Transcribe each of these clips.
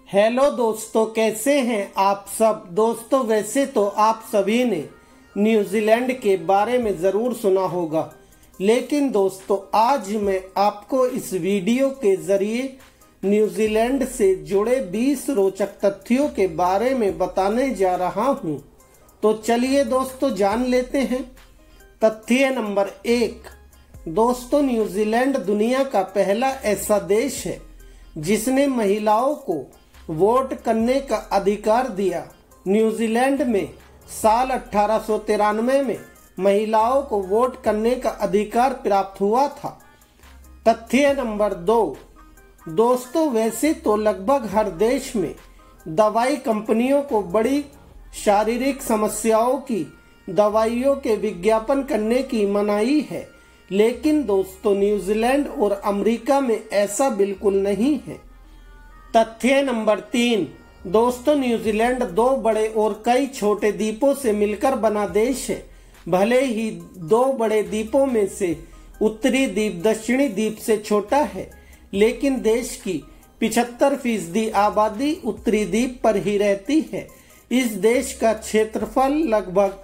Hello दोस्तों, कैसे हैं आप सब। दोस्तों, वैसे तो आप सभी ने न्यूजीलैंड के बारे में ज़रूर सुना होगा, लेकिन दोस्तों आज मैं आपको इस वीडियो के ज़रिए न्यूजीलैंड से जुड़े 20 रोचक तथ्यों के बारे में बताने जा रहा हूं। तो चलिए दोस्तों जान लेते हैं। तथ्य नंबर 1। दोस्तों, न्यूजीलैंड दुनिया का पहला ऐसा देश है जिसने महिलाओं को वोट करने का अधिकार दिया। न्यूजीलैंड में साल 1893 में महिलाओं को वोट करने का अधिकार प्राप्त हुआ था। तथ्य नंबर 2। दोस्तों, वैसे तो लगभग हर देश में दवाई कंपनियों को बड़ी शारीरिक समस्याओं की दवाइयों के विज्ञापन करने की मनाही है, लेकिन दोस्तों न्यूजीलैंड और अमेरिका में ऐसा बिल्कुल नहीं है। तथ्य नंबर 3। दोस्तों, न्यूजीलैंड 2 बड़े और कई छोटे द्वीपों से मिलकर बना देश है। भले ही 2 बड़े द्वीपों में से उत्तरी द्वीप दक्षिणी द्वीप से छोटा है, लेकिन देश की 75% आबादी उत्तरी द्वीप पर ही रहती है। इस देश का क्षेत्रफल लगभग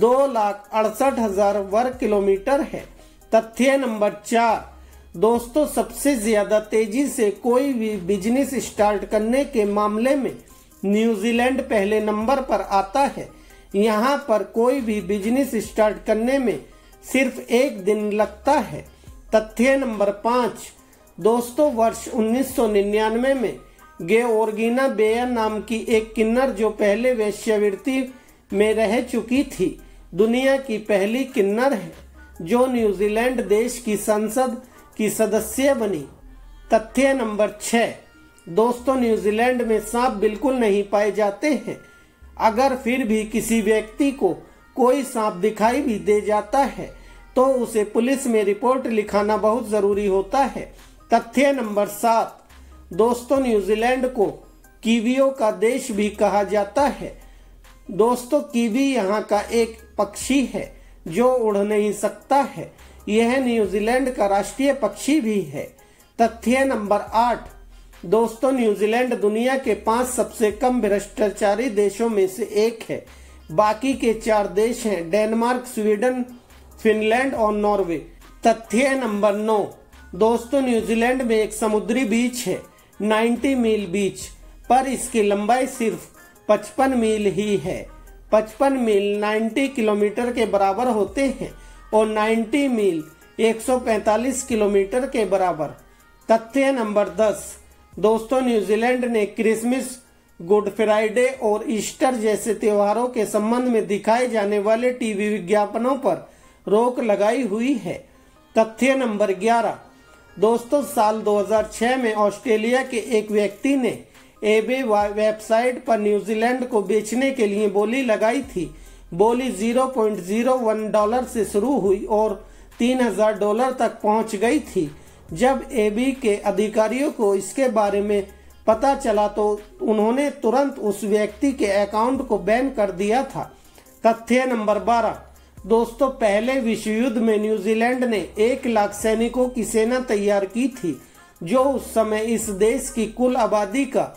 2,68,000 वर्ग किलोमीटर है। तथ्य नंबर 4। दोस्तों, सबसे ज्यादा तेजी से कोई भी बिजनेस स्टार्ट करने के मामले में न्यूजीलैंड पहले नंबर पर आता है। यहाँ पर कोई भी बिजनेस स्टार्ट करने में सिर्फ 1 दिन लगता है। तथ्य नंबर 5। दोस्तों, वर्ष 1999 में गेओर्गिना बेयर नाम की एक किन्नर, जो पहले वेश्यावृत्ति में रह चुकी थी, दुनिया की पहली किन्नर है जो न्यूजीलैंड देश की संसद की सदस्य बनी। तथ्य नंबर 6। दोस्तों, न्यूजीलैंड में सांप बिल्कुल नहीं पाए जाते हैं। अगर फिर भी किसी व्यक्ति को कोई सांप दिखाई भी दे जाता है तो उसे पुलिस में रिपोर्ट लिखाना बहुत जरूरी होता है। तथ्य नंबर 7। दोस्तों, न्यूजीलैंड को कीवियों का देश भी कहा जाता है। दोस्तों, कीवी यहाँ का एक पक्षी है जो उड़ नहीं सकता है। यह न्यूजीलैंड का राष्ट्रीय पक्षी भी है। तथ्य नंबर 8। दोस्तों, न्यूजीलैंड दुनिया के 5 सबसे कम भ्रष्टाचारी देशों में से एक है। बाकी के 4 देश हैं डेनमार्क, स्वीडन, फिनलैंड और नॉर्वे। तथ्य नंबर 9। दोस्तों, न्यूजीलैंड में एक समुद्री बीच है 90 मील बीच, पर इसकी लंबाई सिर्फ 55 मील ही है। 55 मील 90 किलोमीटर के बराबर होते हैं और 90 मील 145 किलोमीटर के बराबर। तथ्य नंबर 10। दोस्तों, न्यूजीलैंड ने क्रिसमस, गुड फ्राइडे और ईस्टर जैसे त्योहारों के संबंध में दिखाए जाने वाले टीवी विज्ञापनों पर रोक लगाई हुई है। तथ्य नंबर 11। दोस्तों, साल 2006 में ऑस्ट्रेलिया के एक व्यक्ति ने एबे वेबसाइट पर न्यूजीलैंड को बेचने के लिए बोली लगाई थी। बोली $0.01 से शुरू हुई और $3,000 तक पहुंच गई थी। जब एबी के अधिकारियों को इसके बारे में पता चला तो उन्होंने तुरंत उस व्यक्ति के अकाउंट को बैन कर दिया था। तथ्य नंबर 12। दोस्तों, पहले विश्व युद्ध में न्यूजीलैंड ने 1 लाख सैनिकों की सेना तैयार की थी, जो उस समय इस देश की कुल आबादी का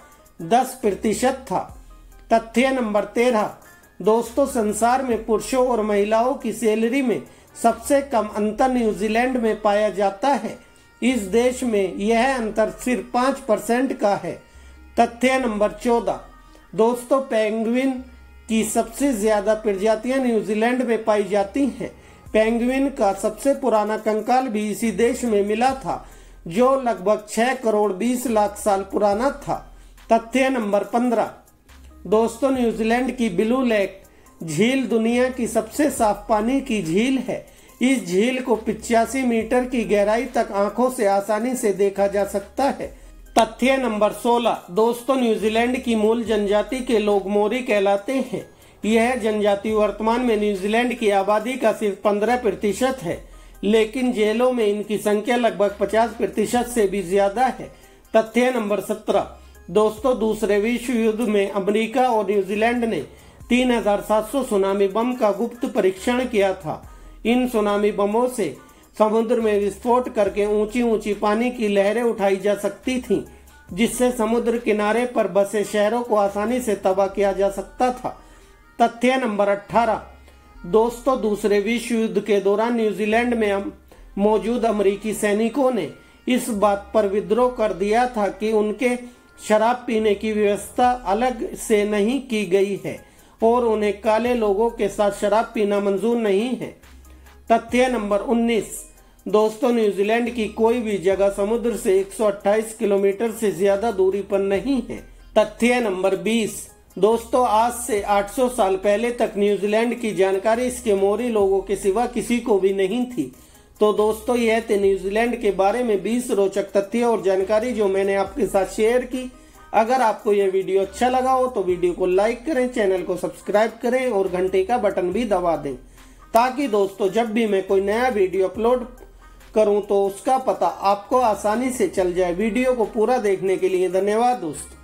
10% था। तथ्य नंबर 13। दोस्तों, संसार में पुरुषों और महिलाओं की सैलरी में सबसे कम अंतर न्यूजीलैंड में पाया जाता है। इस देश में यह अंतर सिर्फ 5% का है। तथ्य नंबर 14। दोस्तों, पेंगुइन की सबसे ज्यादा प्रजातियां न्यूजीलैंड में पाई जाती हैं। पेंगुइन का सबसे पुराना कंकाल भी इसी देश में मिला था, जो लगभग 6 करोड़ 20 लाख साल पुराना था। तथ्य नंबर 15। दोस्तों, न्यूजीलैंड की ब्लू लेक झील दुनिया की सबसे साफ पानी की झील है। इस झील को 85 मीटर की गहराई तक आंखों से आसानी से देखा जा सकता है। तथ्य नंबर 16। दोस्तों, न्यूजीलैंड की मूल जनजाति के लोग मोरी कहलाते हैं। यह जनजाति वर्तमान में न्यूजीलैंड की आबादी का सिर्फ 15% है, लेकिन जेलों में इनकी संख्या लगभग 50% से भी ज्यादा है। तथ्य नंबर 17। दोस्तों, दूसरे विश्व युद्ध में अमेरिका और न्यूजीलैंड ने 3,700 सुनामी बम का गुप्त परीक्षण किया था। इन सुनामी बमों से समुद्र में विस्फोट करके ऊंची ऊंची पानी की लहरें उठाई जा सकती थीं। जिससे समुद्र किनारे पर बसे शहरों को आसानी से तबाह किया जा सकता था। तथ्य नंबर 18। दोस्तों, दूसरे विश्व युद्ध के दौरान न्यूजीलैंड में मौजूद अमेरिकी सैनिकों ने इस बात पर विद्रोह कर दिया था कि उनके शराब पीने की व्यवस्था अलग से नहीं की गई है और उन्हें काले लोगों के साथ शराब पीना मंजूर नहीं है। तथ्य नंबर 19। दोस्तों, न्यूजीलैंड की कोई भी जगह समुद्र से 128 किलोमीटर से ज्यादा दूरी पर नहीं है। तथ्य नंबर 20। दोस्तों, आज से 800 साल पहले तक न्यूजीलैंड की जानकारी इसके मोरी लोगों के सिवा किसी को भी नहीं थी। तो दोस्तों, यह थे न्यूजीलैंड के बारे में 20 रोचक तथ्य और जानकारी जो मैंने आपके साथ शेयर की। अगर आपको यह वीडियो अच्छा लगा हो तो वीडियो को लाइक करें, चैनल को सब्सक्राइब करें और घंटे का बटन भी दबा दें, ताकि दोस्तों जब भी मैं कोई नया वीडियो अपलोड करूं तो उसका पता आपको आसानी से चल जाए। वीडियो को पूरा देखने के लिए धन्यवाद दोस्तों।